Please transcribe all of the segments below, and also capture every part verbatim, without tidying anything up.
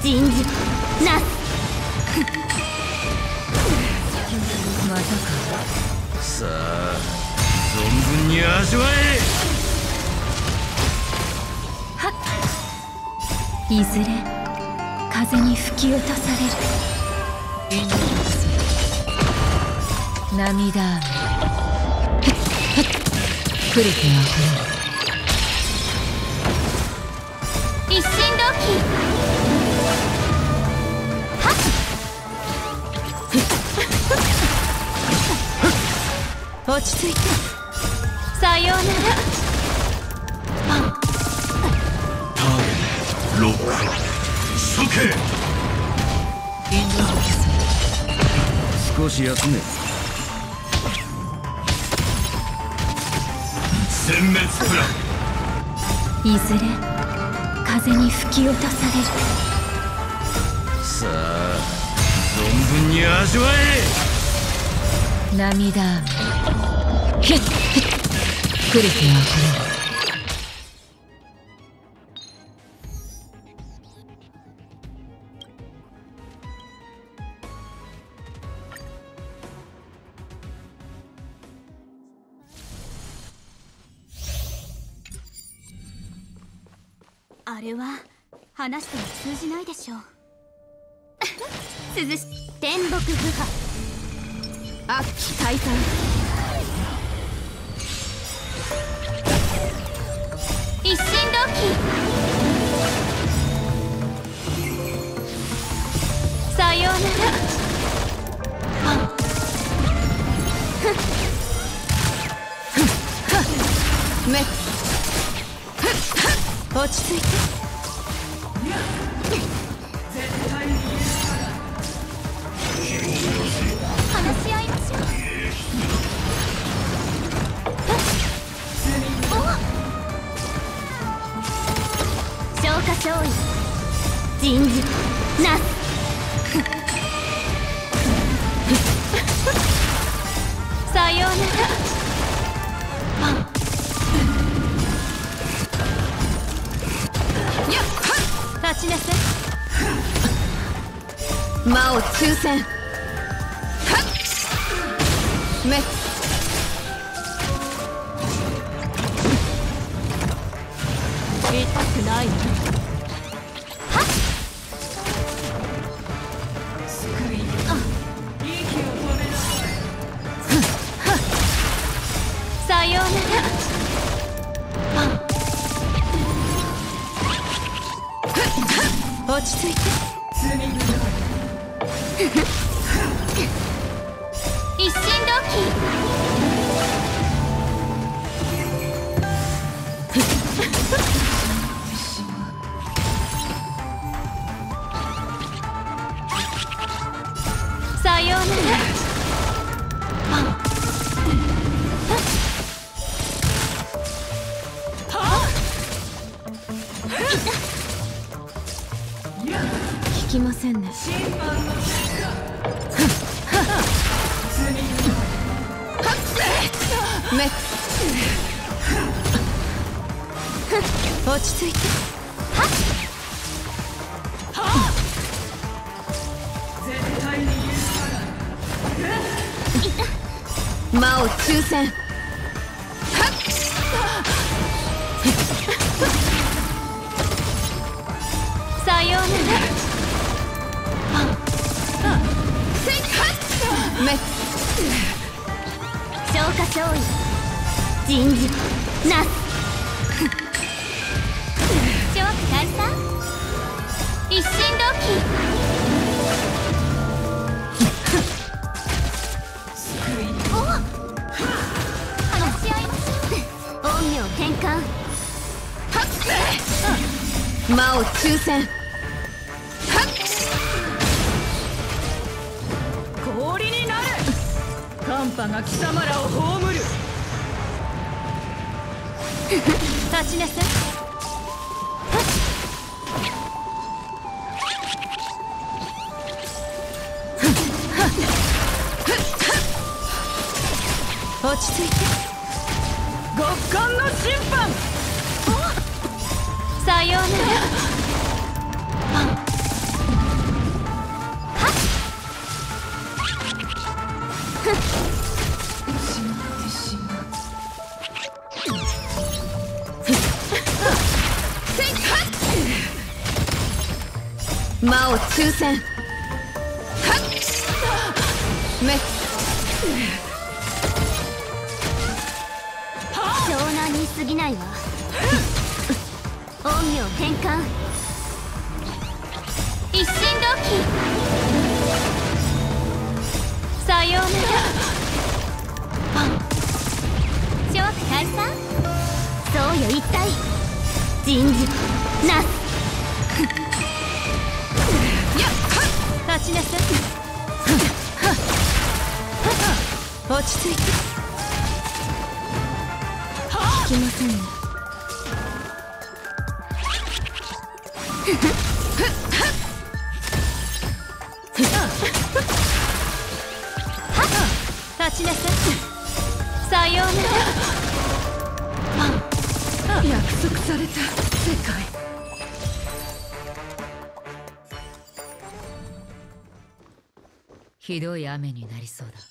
人事なす。 またか。 さあ存分に味わえ。 はっ。いずれ風に吹き落とされる。 涙雨降りてあふれる。 一心同期。はっ。落ち着いて。さようなら。 ターゲットロック処刑。 インドの少し休め。殲滅プラン。 いずれ風に吹き落とされる。 さあ存分に味わえ。 涙雨降りてあふれる。 あれは話しても通じないでしょう。涼し天木不破悪鬼退散。一心同期。さようなら。 め落ち着いて。 話し合いましょう。消化勝利人事なす。さようなら。立ちなさい。 魔を抽選。め痛くないの。はっ。さようなら。 落ち着いて。 一心同期。さようなら。 聞きませんね。め落ち着いて。 はっ。 魔を抽選。 さようなら。 め消化勝利人事なす。諸悪退散一心同期。おっ。話し合いましょう。陰陽転換。 魔を抽選。 氷になる。寒波が貴様らを葬る。 立ちなさい。 落ち着いて。 極寒の審判。 さようなら。 魔を抽選。め湘南に過ぎないわ。音量変換。一心同期。さようなら。諸悪退散。そうよ一体。人事なす。 立ちなさい。落ち着いて。 聞きませんね。 立ちなさい。 さようなら。 約束された世界。ひどい雨になりそうだ。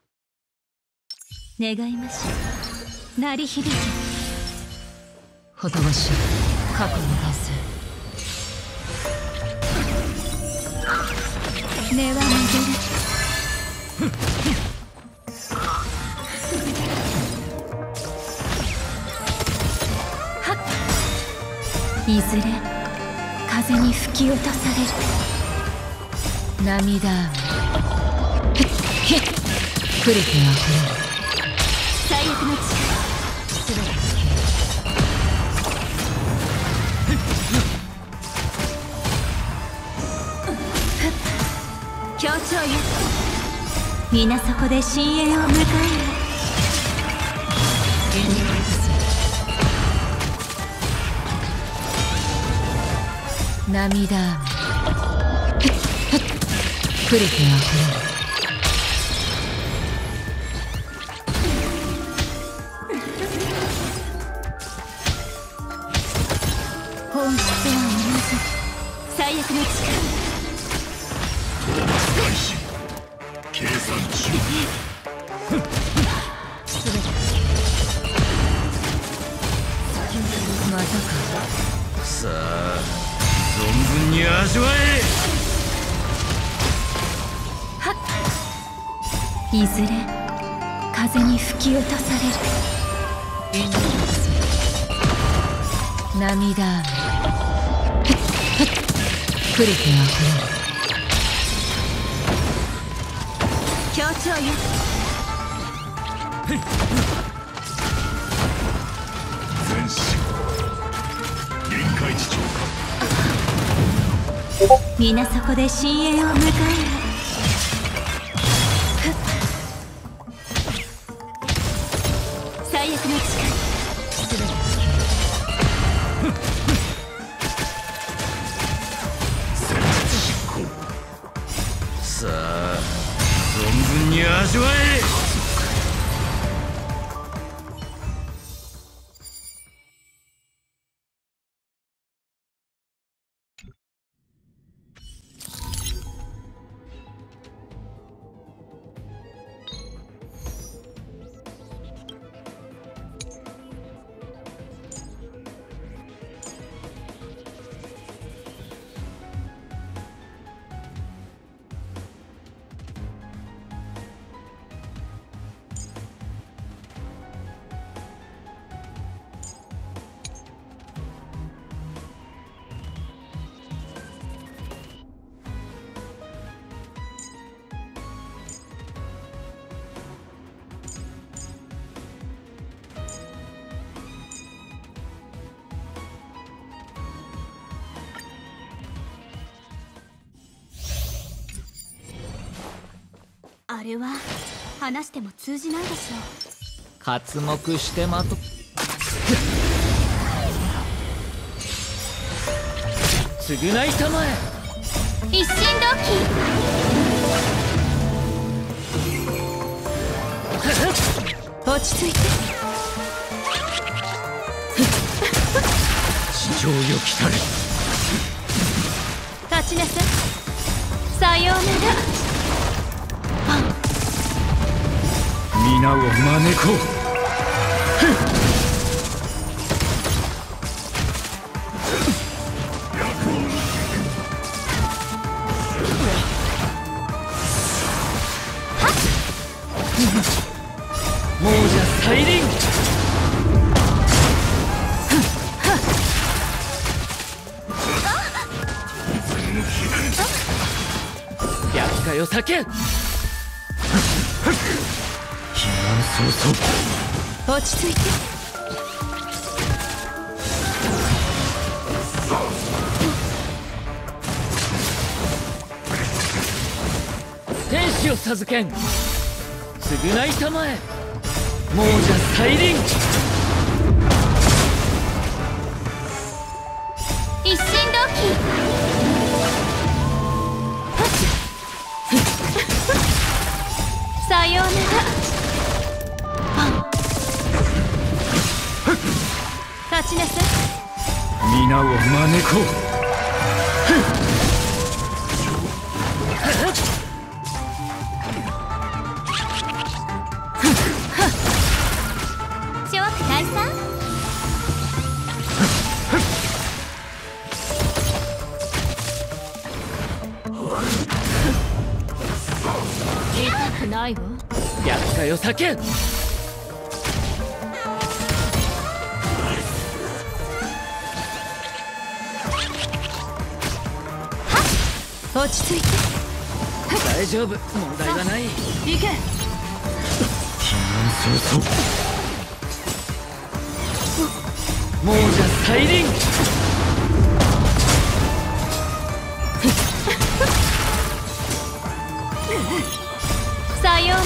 願いましょう。鳴り響け。 ほとばしい過去の伝説。 根は戻る。はっ。いずれ風に吹き落とされる。 涙雨。へっ。触れてあふれる。 最悪の力。すべて協調よ。 皆そこで深淵を迎える。 涙雨。触れてあふれる。 本質は同じ。最悪の力。 計算中。 すべてまたか。 さあ存分に味わえ。 はっ。いずれ風に吹き落とされる。 涙雨。触れてあふれる。協調よ。 全身限界値超過。 皆そこで深淵を迎える。最悪の力。すべてさあ存分に味わえ。 あれは話しても通じないでしょう。 刮目してまと。償いたまえ。 一心同期。 落ち着いて。 地上よ来たれ。 立ちなさい。 さようなら。 皆を招こう。 再臨。厄介を避けん。避難早々。 落ち着いて。 天使を授けん。償いたまえ。亡者再臨。 一心同期。さようなら。立ちなさい。 皆を招こう。 諸悪退散。痛くないわ。 厄介を避けん。 落ち着いて。 大丈夫、問題はない。 行け。 避難早々。亡者再臨。 さようなら。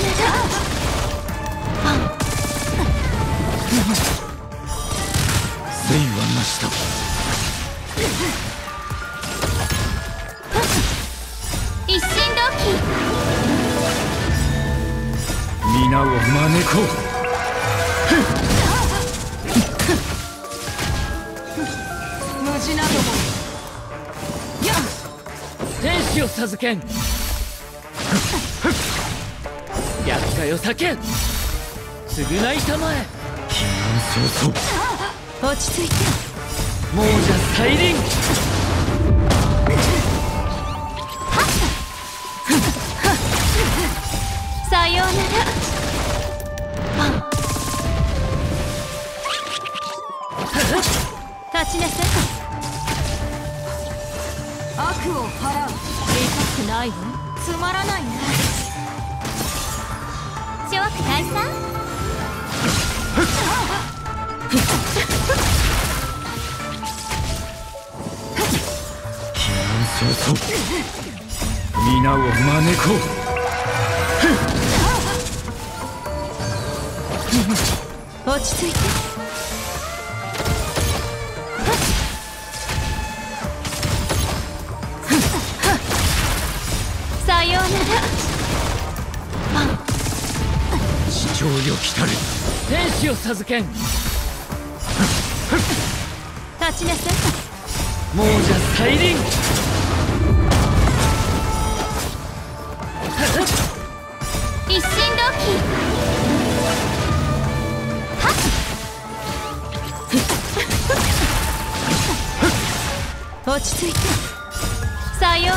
生はなした。 一心同期。 皆を招こう。 無事なども。やっ。 天使を授けん。厄介を避けん。償いたまえ。避難早々。 落ち着いて。 亡者再臨。 さようなら。立ちなさい。 悪を払う。 痛くないわ。つまらないな。諸悪退散。 避難早々。皆を招こう。 落ち着いて。さようなら。 地上よ来たる。天使を授けん。 立ちなさい。 亡者再臨。 一心同期。落ち着いて。さようなら。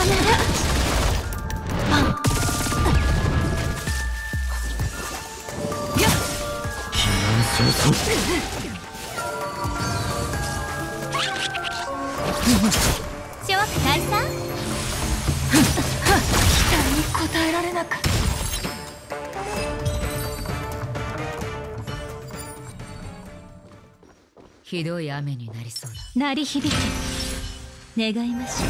避難早々。 諸悪退散。期待に応えられなかった。 ひどい雨になりそうだ。 鳴り響け。願いましょう。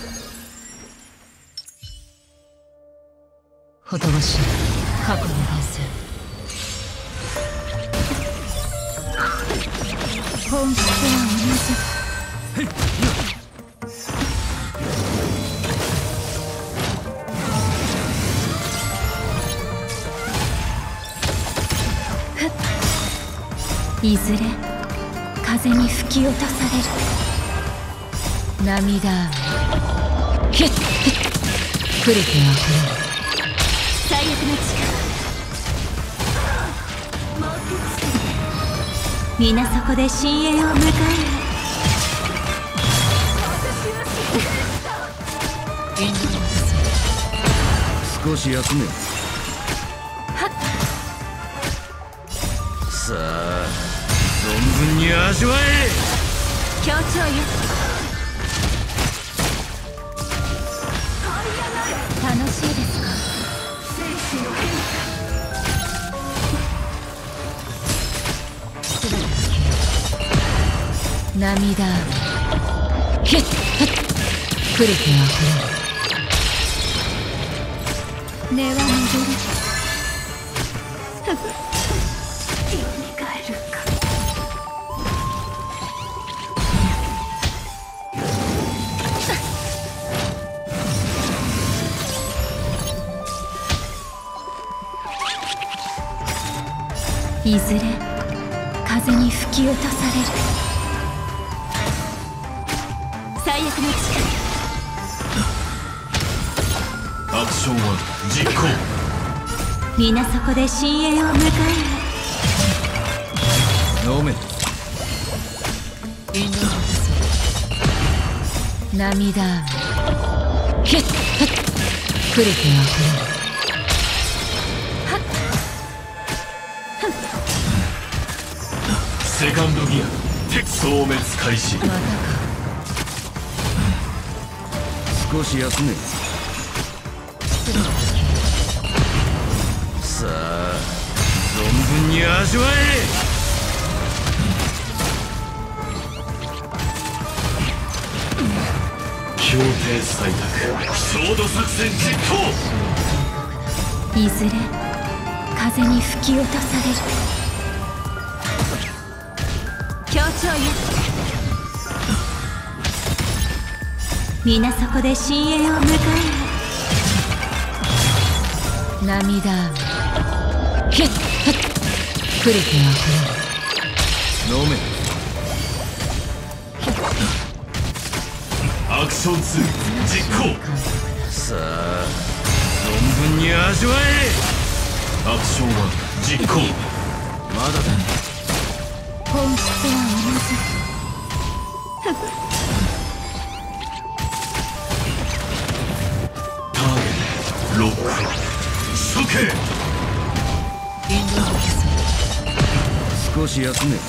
ほとばしい過去の伝説。 本質は同じ。いずれ風に吹き落とされる。 涙雨。ヒッヒップリティが触れる。 最悪の力。皆そこで深淵を迎える。 少し休め。 さあ存分に味わえ。 協調よ。楽しいですか。涙ヒップリティあふれる。根は戻る。いずれ風に吹き落とされる。最悪の力。 アクションは実行。 皆そこで深淵を迎えよ。 飲め。 インド涙雨ヒップリティあふれる。 セカンドギア敵消滅開始。 またか。 少し休め。さあ存分に味わえ。協定採択焦土作戦実行。 いずれ風に吹き落とされる。協調よ。皆そこで深淵を迎えよ。涙雨ヒップリティあふれる。 飲め。アクションツー実行。さあ存分に味わえ。アクションは実行。まだだ。 本質は同じ。 ターゲットロック処刑。 インド少し休め。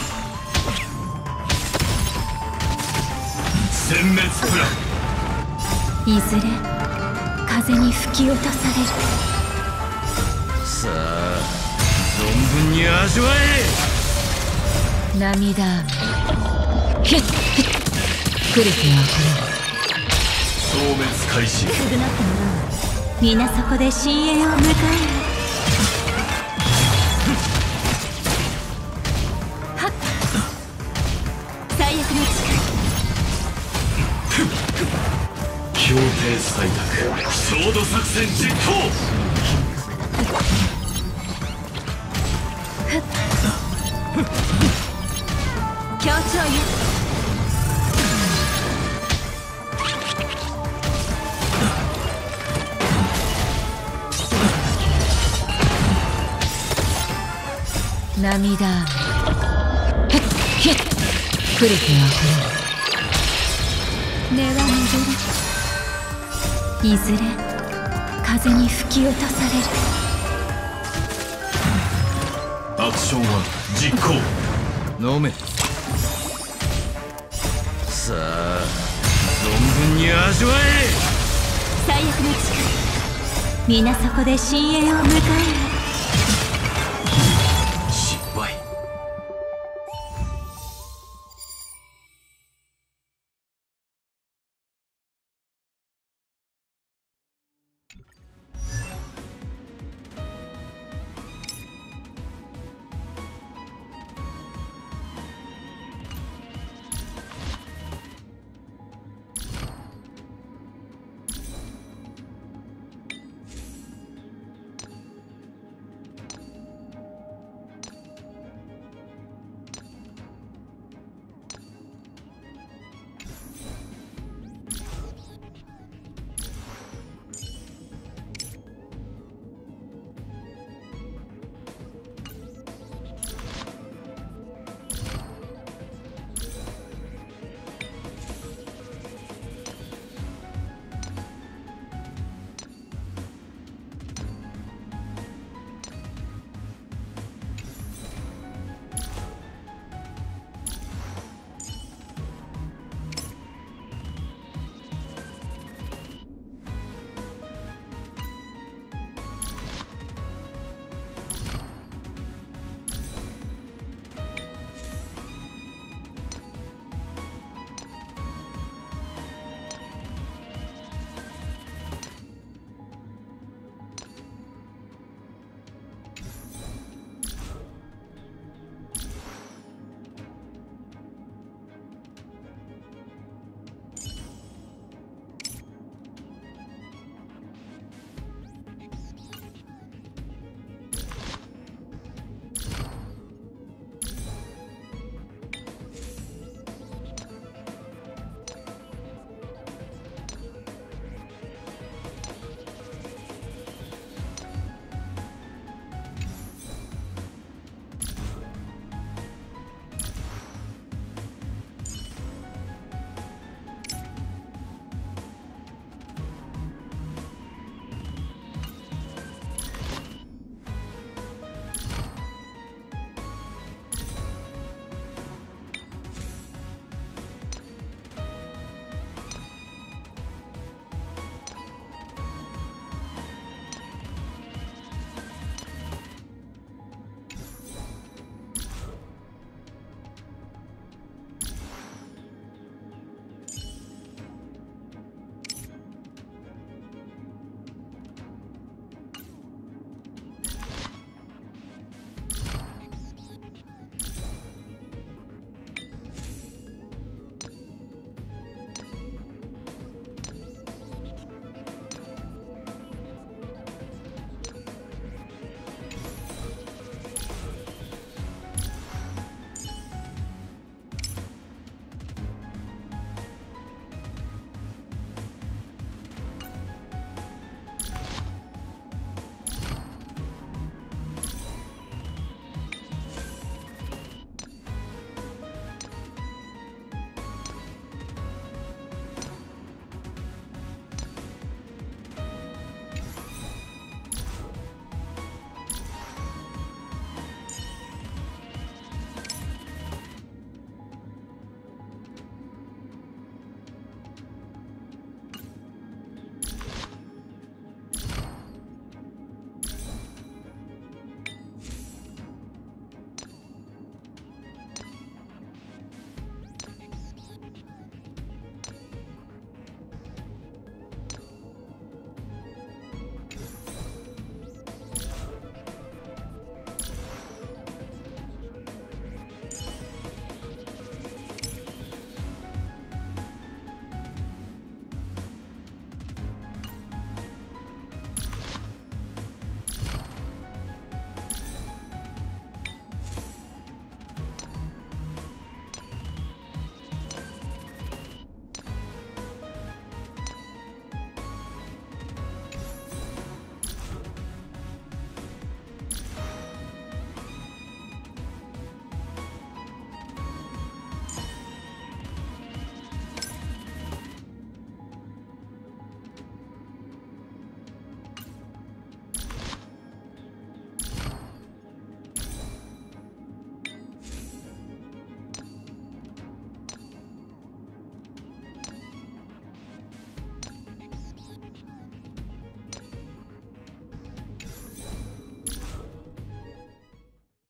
殲滅プラン。 いずれ風に吹き落とされる。 さあ存分に味わえ。 涙雨ヒップリティあふれる。 消滅開始。 償ってもらう。皆そこで深淵を迎えよ。はっ最悪の力。 協定採択焦土作戦実行。 協調よ。涙雨ヒップリティあふれる。 根は戻る。いずれ風に吹き落とされる。 アクションは実行。飲め。さあ存分に味わえ。 最悪の力。皆そこで深淵を迎えよ。